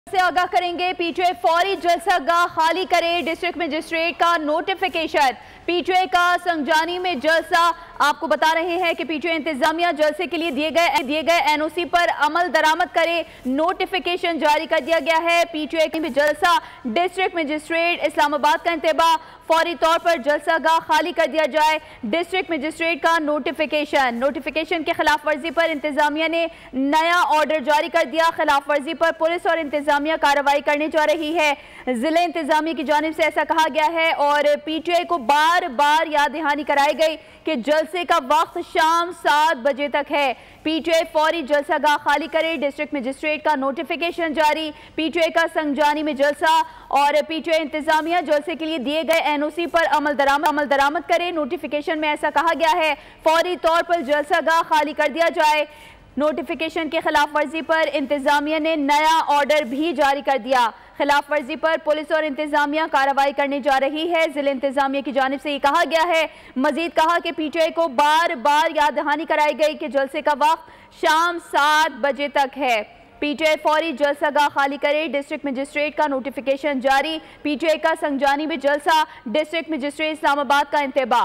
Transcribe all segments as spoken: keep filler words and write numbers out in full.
से आगाह करेंगे। पीटीआई फौरी जलसागाह खाली करे, डिस्ट्रिक्ट मजिस्ट्रेट का नोटिफिकेशन। पीटीआई का संजानी में जलसा, आपको बता रहे हैं कि पीटीआई इंतजामिया जलसे के लिए दिए गए दिए गए एनओसी पर अमल दरामद करे, नोटिफिकेशन जारी कर दिया गया है। पीटीआई में जलसा, डिस्ट्रिक्ट मजिस्ट्रेट इस्लामाबाद का इंतबा, फौरी तौर पर जलसागाह खाली कर दिया जाए, डिस्ट्रिक्ट मजिस्ट्रेट का नोटिफिकेशन। नोटिफिकेशन के खिलाफ वर्जी पर इंतजामिया ने नया ऑर्डर जारी कर दिया। खिलाफ वर्जी पर पुलिस और इंतजामिया कार्रवाई करने जा रही है। जिले इंतजामिया की जानिब से ऐसा कहा गया है और पीटीआई को बार बार याद दहानी कराई गई कि जलसे का वक्त शाम सात बजे तक है। पीटीआई फौरी जलसागाह खाली करे, डिस्ट्रिक्ट मजिस्ट्रेट का नोटिफिकेशन जारी। पीटीआई का संजानी में जलसा और पीटीआई इंतजामिया जलसे के लिए दिए गए एनओसी पर अमल दरामद अमल दरामद करे। नोटिफिकेशन में ऐसा कहा गया है फौरी तौर पर जलसागाह खाली कर दिया जाए। नोटिफिकेशन के खिलाफ वर्जी पर इंतजामिया ने नया ऑर्डर भी जारी कर दिया। खिलाफ वर्जी पर पुलिस और इंतजामिया कार्रवाई करने जा रही है। जिले इंतजामिया की जानिब से ये कहा गया है। मजीद कहा कि पीटीआई को बार बार याद दहानी कराई गई कि जलसे का वक्त शाम सात बजे तक है। पीटीआई फौरी जलसागाह खाली करे, डिस्ट्रिक्ट मजिस्ट्रेट का नोटिफिकेशन जारी। पीटीआई का संजानी में जलसा, डिस्ट्रिक्ट मजिस्ट्रेट इस्लामाबाद का इंतबा।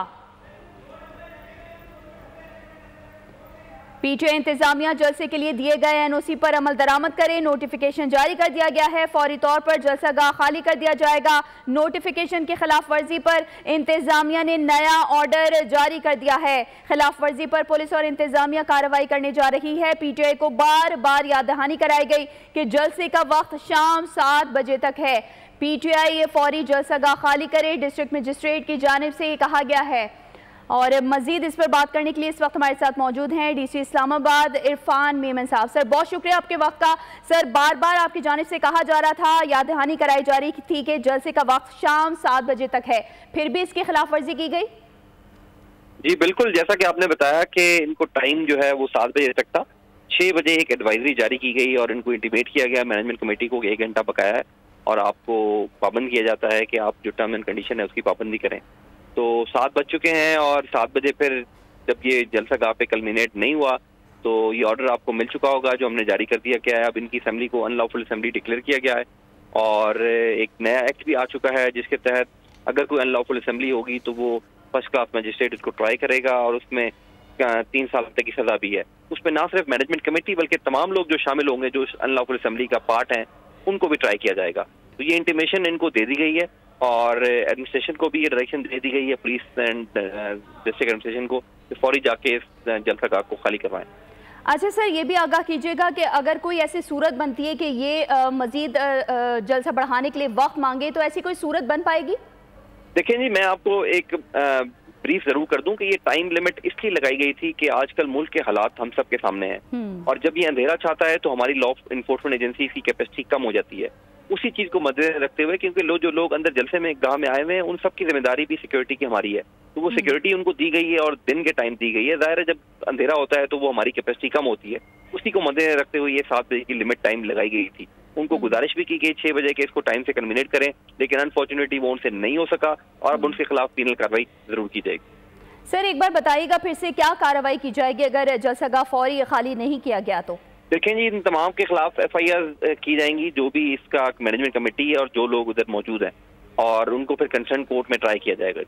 पीटीआई इंतजामिया जलसे के लिए दिए गए एनओसी पर अमल दरामद करे, नोटिफिकेशन जारी कर दिया गया है। फौरी तौर पर जलसागाह खाली कर दिया जाएगा। नोटिफिकेशन के खिलाफ वर्जी पर इंतजामिया ने नया ऑर्डर जारी कर दिया है। खिलाफ वर्जी पर पुलिस और इंतजामिया कार्रवाई करने जा रही है। पीटीआई को बार बार याद दहानी कराई गई कि जलसे का वक्त शाम सात बजे तक है। पीटीआई फौरी जलसागाह खाली करे, डिस्ट्रिक्ट मजिस्ट्रेट की जानिब से ये कहा गया है। और मजीद इस पर बात करने के लिए इस वक्त हमारे साथ मौजूद हैं डीसी इस्लामाबाद इरफान मेमन साहब। सर, बहुत शुक्रिया आपके वक्त का। सर, बार बार आपकी जानिब से कहा जा रहा था, याद दहानी कराई जा रही थी कि जलसे का वक्त शाम सात बजे तक है, फिर भी इसकी खिलाफ वर्जी की गई। जी बिल्कुल, जैसा कि आपने बताया कि इनको टाइम जो है वो सात बजे तक था। छः बजे एक एडवाइजरी जारी की गई और इनको इंटीमेट किया गया मैनेजमेंट कमेटी को कि एक घंटा बकाया है और आपको पाबंद किया जाता है कि आप जो टर्म एंड कंडीशन है उसकी पाबंदी करें। तो सात बज चुके हैं और सात बजे फिर जब ये जलसागाह पे कल्मिनेट नहीं हुआ तो ये ऑर्डर आपको मिल चुका होगा जो हमने जारी कर दिया गया है। अब इनकी असेंबली को अनलॉफुल असेंबली डिक्लेयर किया गया है और एक नया एक्ट भी आ चुका है जिसके तहत अगर कोई अनलॉफुल असेंबली होगी तो वो फर्स्ट क्लास मजिस्ट्रेट इसको ट्राई करेगा और उसमें तीन साल तक की सजा भी है। उसमें ना सिर्फ मैनेजमेंट कमेटी बल्कि तमाम लोग जो शामिल होंगे जो अनलॉफुल असेंबली का पार्ट हैं उनको भी ट्राई किया जाएगा। तो ये इंटीमेशन इनको दे दी गई है और एडमिनिस्ट्रेशन को भी ये डायरेक्शन दे दी गई है, पुलिस एंड डिस्ट्रिक्ट एडमिनिस्ट्रेशन को, कि फौरी जाके इस जलसागाह को खाली करवाएं। अच्छा सर, ये भी आगाह कीजिएगा कि अगर कोई ऐसी सूरत बनती है कि ये मजीद जलसा बढ़ाने के लिए वक्त मांगे तो ऐसी कोई सूरत बन पाएगी? देखिए जी, मैं आपको एक ब्रीफ जरूर कर दूं कि ये टाइम लिमिट इसलिए लगाई गई थी कि आजकल मुल्क के हालात हम सब के सामने हैं और जब ये अंधेरा छाता है तो हमारी लॉ इन्फोर्समेंट एजेंसी की कैपेसिटी कम हो जाती है। उसी चीज को मद्देनजर रखते हुए, क्योंकि लोग जो लोग अंदर जलसे में गाह में आए हुए हैं उन सब की जिम्मेदारी भी सिक्योरिटी की हमारी है, तो वो सिक्योरिटी उनको दी गई है और दिन के टाइम दी गई है। जाहिर है जब अंधेरा होता है तो वो हमारी कैपेसिटी कम होती है, उसी को मद्देनजर रखते हुए ये सात बजे की लिमिट टाइम लगाई गई थी। उनको गुजारिश भी की गई छह बजे के इसको टाइम से कन्विनेट करें, लेकिन अनफॉर्चुनेटली वो उनसे नहीं हो सका और अब उनके खिलाफ पीनल कार्रवाई जरूर की जाएगी। सर, एक बार बताइएगा फिर से क्या कार्रवाई की जाएगी अगर जलसागाह फौरी खाली नहीं किया गया तो? देखें जी, इन तमाम के खिलाफ एफ आई आर की जाएंगी जो भी इसका मैनेजमेंट कमेटी है और जो लोग उधर मौजूद हैं, और उनको फिर कंसर्न कोर्ट में ट्राई किया जाएगा।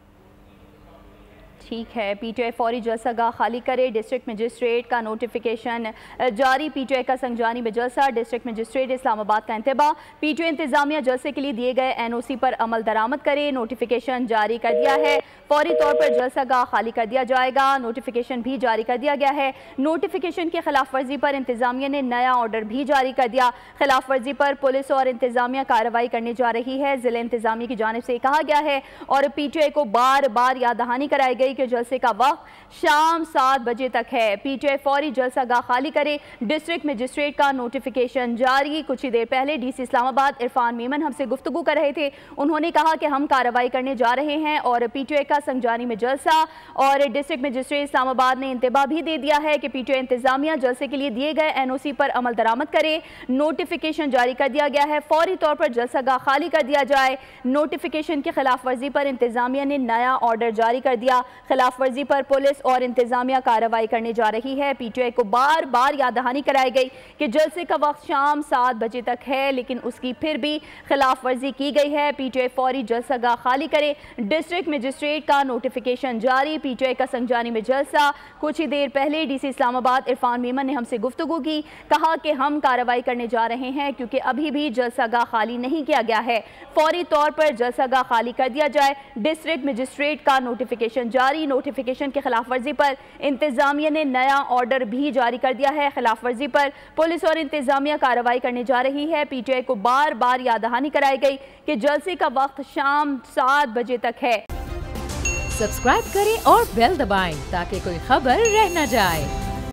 ठीक है। पीटीआई फौरी जलसागाह खाली करे, डिस्ट्रिक्ट मजिस्ट्रेट का नोटिफिकेशन जारी। पीटीआई का संजानी में जलसा, डिस्ट्रिक्ट मजिस्ट्रेट इस्लामाबाद का इंतबा। पीटीआई इंतजामिया जलसे के लिए दिए गए एनओसी पर अमल दरामद करे, नोटिफिकेशन जारी कर दिया है। फौरी तौर पर जलसागाह खाली कर दिया जाएगा, नोटिफिकेशन भी जारी कर दिया गया है। नोटिफिकेशन की खिलाफ वर्जी पर इंतजामिया ने नया ऑर्डर भी जारी कर दिया। खिलाफ वर्जी पर पुलिस और इंतजामिया कार्रवाई करने जा रही है। जिले इंतजामिया की जानिब से कहा गया है और पीटीआई को बार बार याद दहानी कराई गई कि जलसे का वक्त शाम सात बजे तक है। पीटीआई फौरी जलसागाह खाली करे, डिस्ट्रिक्ट मजिस्ट्रेट का नोटिफिकेशन जारी। कुछ ही देर पहले डीसी इस्लामाबाद इरफान मेमन हमसे गुफ्तगू कर रहे थे। उन्होंने कहा कि हम कार्रवाई करने जा रहे हैं और पीटीआई का संजानी में जलसा और डिस्ट्रिक्ट मजिस्ट्रेट इस्लामाबाद ने इंतबा भी दे दिया है कि पीटीआई इंतजामिया जलसे के लिए दिए गए एनओसी पर अमल दरामद करे, नोटिफिकेशन जारी कर दिया गया है। फौरी तौर पर जलसागाह खाली कर दिया जाए। नोटिफिकेशन की खिलाफ वर्जी पर इंतजामिया ने नया ऑर्डर जारी कर दिया। खिलाफ वर्जी पर पुलिस और इंतजामिया कार्रवाई करने जा रही है। पीटीआई को बार बार याद दहानी कराई गई कि जलसे का वक्त शाम सात बजे तक है, लेकिन उसकी फिर भी खिलाफ वर्जी की गई है। पीटीआई फौरी जलसागाह खाली करे, डिस्ट्रिक्ट मजिस्ट्रेट का नोटिफिकेशन जारी। पीटीआई का संजानी में जलसा। कुछ ही देर पहले डीसी इस्लामाबाद इरफान मेमन ने हमसे गुफ्तगू की, कहा कि हम कार्रवाई करने जा रहे हैं क्योंकि अभी भी जलसागाह खाली नहीं किया गया है, फौरी तौर पर जलसागाह खाली कर दिया जाए। डिस्ट्रिक्ट मजिस्ट्रेट का नोटिफिकेशन जारी। नोटिफिकेशन की खिलाफ वर्जी पर इंतजामिया ने नया ऑर्डर भी जारी कर दिया है। खिलाफ वर्जी पर पुलिस और इंतजामिया कार्रवाई करने जा रही है। पीटीआई को बार बार याद दहानी कराई गई कि जलसे का वक्त शाम सात बजे तक है। सब्सक्राइब करें और बेल दबाएं ताकि कोई खबर रह न जाए।